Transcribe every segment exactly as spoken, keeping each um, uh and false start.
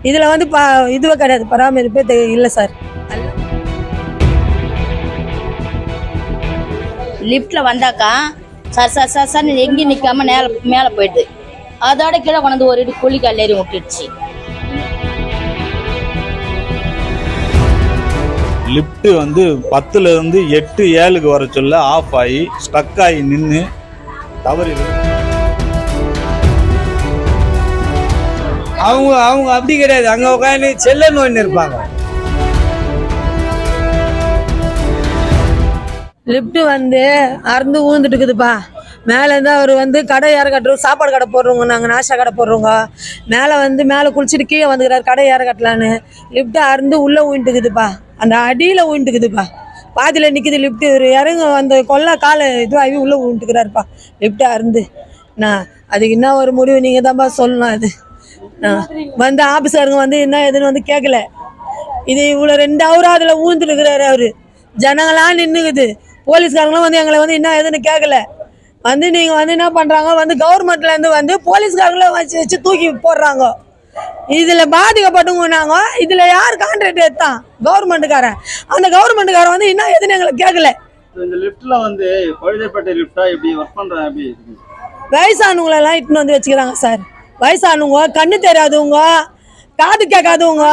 இதில் வந்து பா இதுவே கிடையாது, பராமரிப்பே இல்லை சார். லிஃப்ட்டில் வந்தாக்கா சார் சார் சார் சார் எங்கேயும் நிற்காம நேர மேலே போயிடுது. அதோட கீழே கொண்டு ஒரு இடி குழிக்கால் ஏறி விட்டுடுச்சு. லிஃப்ட் வந்து பத்துல இருந்து எட்டு ஏழுக்கு வர சொல்ல ஆஃப் ஆகி ஸ்டக் ஆகி நின்று தவறி அவங்க அவங்க அப்படி கிடையாது, அங்கே உட்காந்து செல்ல நோயின்னு இருப்பாங்க. லிஃப்ட்டு வந்து அறுந்து ஊந்துட்டு இருக்குதுப்பா. மேலேருந்து அவர் வந்து கடை ஏற கட்டுறோம், சாப்பாடு கடை போடுறவங்க, நாங்கள் நாஷா கடை போடுறோங்க. மேலே வந்து மேலே குளிச்சுட்டு கீழே வந்துக்கிறார் கடை ஏற கட்டலான்னு. லிஃப்ட்டு அறுந்து உள்ளே ஊன்ட்டுக்குதுப்பா, அந்த அடியில் ஊன்ட்டுக்குதுப்பா. பாதியில் நிற்குது லிஃப்ட்டு. ஒரு இறங்க அந்த கொல்லை காலை இதுவாகி உள்ளே ஊன்ட்டுக்கிறாருப்பா லிஃப்ட்டு அறுந்து. நான் அதுக்கு என்ன ஒரு முடிவு நீங்கள் தான்ப்பா சொல்லணும். அது நான் வந்து ஆஃபீஸருங்க வந்து என்ன எதுன்னு வந்து கேட்கல. இது இவ்வளோ ரெண்டு ஹவராக அதில் ஊந்துட்டுருக்கிறாரு அவர். ஜனங்களாம் நின்றுக்குது. போலீஸ்காரங்களும் வந்து எங்களை வந்து என்ன எதுன்னு கேட்கல. வந்து நீங்கள் வந்து என்ன பண்ணுறாங்க, வந்து கவர்மெண்ட்லேருந்து வந்து போலீஸ்காரங்களும் வச்சு வச்சு தூக்கி போடுறாங்க. இதில் பாதிக்கப்பட்டவங்க நாங்கள். இதில் யார் கான்ட்ராக்ட் எடுத்தான்? கவர்மெண்ட்டுக்காரன். அந்த கவர்மெண்ட்டுக்காரன் வந்து என்ன எதுன்னு எங்களை கேட்கல. இந்த லிஃப்ட்டில் வந்து பழுதப்பட்ட லிஃப்டா எப்படி ஒர்க் பண்ணுறாங்க? எப்படி வயசானவங்களெல்லாம் இட்டுன்னு வந்து வச்சுக்கிறாங்க சார். வயசானவங்க, கண்ணு தெரியாதவங்க, காது கேட்காதவங்க,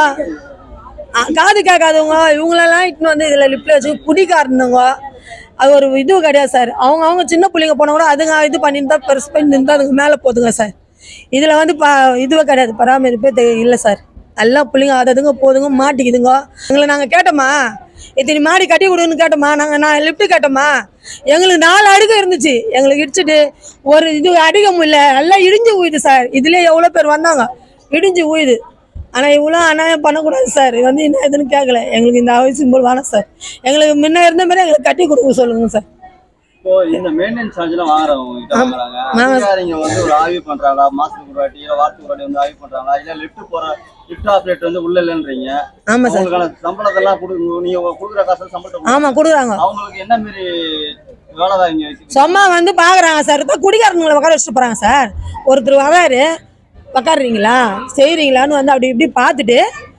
காது கேட்காதவங்க இவங்களெல்லாம் இட்டுன்னு வந்து இதில் லிஃப்ட்டில் வச்சு குடிக்காரனுங்க. அது ஒரு இது கிடையாது சார். அவங்க அவங்க சின்ன பிள்ளைங்க போனால் கூட அதுங்க இது பண்ணிட்டு தான் பெருசு பண்ணி இருந்தால் அதுங்க மேலே போதுங்க சார். இதில் வந்து பா இதுவே கிடையாது, பராமரிப்பே இல்லை சார். எல்லா பிள்ளைங்க அதுங்க போதுங்க மாட்டிக்குதுங்க. எங்களை நாங்கள் கேட்டோமா, இத்தனை மாடி கட்டி கொடுன்னு கேட்டோமா, நாங்கள் நான் லிஃப்ட்டு கேட்டோமா. எங்களுக்கு நாலு அடுக்கு இருந்துச்சு, எங்களுக்கு இடிச்சிட்டு ஒரு இது அடிக்க முடியல, எல்லாம் இடிஞ்சு ஊயுது சார். இதுலேயே எவ்வளோ பேர் வந்தாங்க, இடிஞ்சு ஊயுது. ஆனால் இவ்வளோ அநியாயம் பண்ணக்கூடாது சார். இது வந்து என்ன எதுன்னு கேட்கல. எங்களுக்கு இந்த ஹவுசிங் போல் வேணாம் சார். எங்களுக்கு முன்ன இருந்த மாதிரி எங்களுக்கு கட்டி கொடுக்க சொல்லுங்க சார். இப்போ இந்த மெயின்டெனன்ஸ் சார்ஜ்லாம் வாங்குறவங்க அதிகாரிங்க வந்து ஒரு ஆய்வு பண்றாங்களா? மாசத்துக்கு ஒரு வாட்டி இல்லை வாரத்துக்கு ஒரு வாட்டி வந்து ஆய்வு பண்றாங்களா? இல்லை லிஃப்ட் போற லிஃப்ட் ஆப்ரேட்டர் வந்து உள்ள இல்லைன்றீங்க. ஆமா சார். உங்களுக்கான சம்பளத்தெல்லாம் கொடுங்க, நீங்க கொடுக்குற காசு சம்பளத்தை. ஆமா கொடுக்குறாங்க. அவங்களுக்கு என்ன மாரி வேலை தான் இங்க சும்மா வந்து பாக்குறாங்க சார். இப்போ குடிகாரங்களை உட்கார வச்சுட்டு போறாங்க சார். ஒருத்தர் வராரு, உக்காடுறீங்களா செய்கிறீங்களான்னு வந்து அப்படி இப்படி பார்த்துட்டு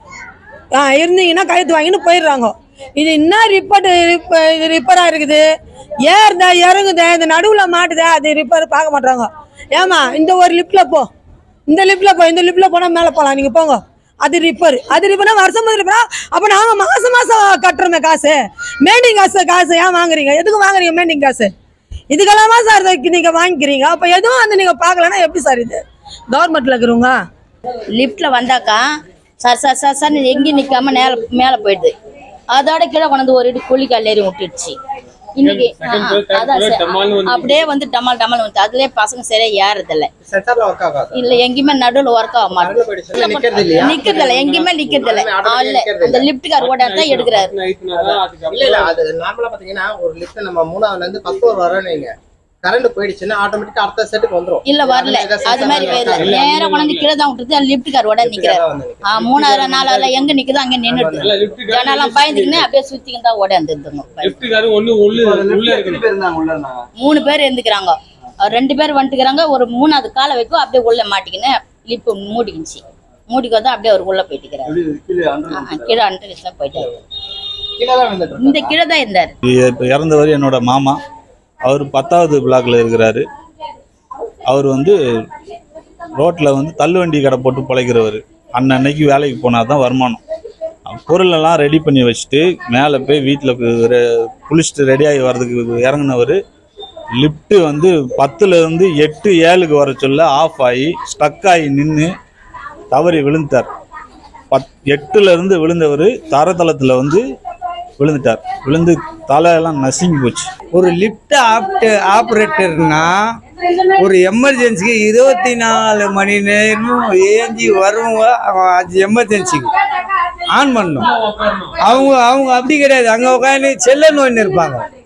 ஆ இருந்தீங்கன்னா கழுத்து வாங்கின்னு போயிடுறாங்க. இது என்ன ரிப்போர்ட் இது ரிப்பேராக இருக்குது, ஏறுதா இறங்குதா இந்த நடுவில் மாட்டுதா, அது ரிப்பேர் பார்க்க மாட்டாங்க. ஏமா இந்த ஒரு லிஃப்ட்டில் போ, இந்த லிஃப்ட்டில் போ, இந்த லிஃப்ட்டில் போனால் மேலே போகலாம், நீங்கள் போங்க. அது ரிப்பேர், அது ரிப்பேர்னா வருஷம் போது ரிப்பேரா? அப்போ நாங்கள் மாதம் மாதம் கட்டுறோமே காசு. மெயின்டிங் காசு காசு ஏன் வாங்குறீங்க? எதுக்கு வாங்குறீங்க மெயின்டிங் காசு? இதுக்கெல்லாமா சார் நீங்கள் வாங்கிக்கிறீங்க? அப்போ எதுவும் வந்து நீங்கள் பார்க்கலன்னா எப்படி சார் இது கவர்மெண்ட்டில் இருக்கிறவங்க? லிஃப்ட்டில் வந்தாக்கா சார் சார் சார் சார் எங்கேயும் நிற்காம நேர மேலே போயிடுது. அதோட கீழே கொண்டு ஒரு இடி குழிக்கால் ஏறி விட்டுடுச்சு. இன்னைக்கு அதான் சார் அப்படியே வந்து டமால் டமால் வந்து அதுலேயே பசங்க சரியா ஏறதில்லை. இல்லை எங்கேயுமே நடுவில் ஒர்க் ஆக மாட்டேங்குது, நிற்கிறதில்ல, எங்கேயுமே நிற்கிறதில்ல. இல்லை அந்த லிஃப்ட்டுக்கார் ஓட தான் எடுக்கிறாரு. கரண்ட் போயிடுச்சுன்னா ஆட்டோமேட்டிக்கா அடுத்த செட்டுக்கு வந்துரும். இல்ல வரல, அது மாதிரி வரல, நேரா கொண்டு கீழே தான் விட்டுட்டு லிஃப்ட்கார் ஓட நிக்கிறாரு. மூணாயிரம் நாலாயிரம் எங்க நிக்குதோ அங்க நின்னுட்டு ஜனெல்லாம் பயந்துக்கினே அப்படியே சுத்திக்கிட்டு தான் ஓட வந்துருந்துங்க. மூணு பேர் இருந்துக்கிறாங்க, ரெண்டு பேர் வந்துக்கிறாங்க. ஒரு மூணாவது காலை வைக்கும் அப்படியே உள்ள மாட்டிக்கின்னு லிஃப்ட் மூடிக்கிச்சு. மூடிக்கு வந்து அப்படியே அவர் உள்ள போயிட்டுக்கிறாரு. கீழே அண்டர் போயிட்டாரு. இந்த கீழே தான் இருந்தாரு. இறந்தவர் என்னோட மாமா. அவர் பத்தாவது பிளாக்ல இருக்கிறாரு. அவர் வந்து ரோட்டில் வந்து தள்ளுவண்டி கடை போட்டு பிழைக்கிறவர். அன்னன்னைக்கு வேலைக்கு போனால் தான் வருமானம். பொருளெல்லாம் ரெடி பண்ணி வச்சுட்டு மேலே போய் வீட்டில் குளிச்சுட்டு ரெடியாகி வர்றதுக்கு இறங்கினவர் லிஃப்ட்டு வந்து பத்துலேருந்து எட்டு ஏழுக்கு வர சொல்ல ஆஃப் ஆகி ஸ்டக் ஆகி நின்று தவறி விழுந்தார். பத் எட்டுலேருந்து விழுந்தவர் தரத்தளத்தில் வந்து விழுந்துட்டார். விழுந்து தலையெல்லாம் நசுங்கி போச்சு. ஒரு லிஃப்ட் ஆப்ட் ஆப்ரேட்டர்னா ஒரு எமர்ஜென்சிக்கு இருபத்தி நாலு மணி நேரமும் ஏஞ்சி வருவங்க. அது எமர்ஜென்சிக்கு ஆன் பண்ணணும். அவங்க அவங்க அப்படி கிடையாது, அங்கே உட்காந்து செல்ல நோயின்னு இருப்பாங்க.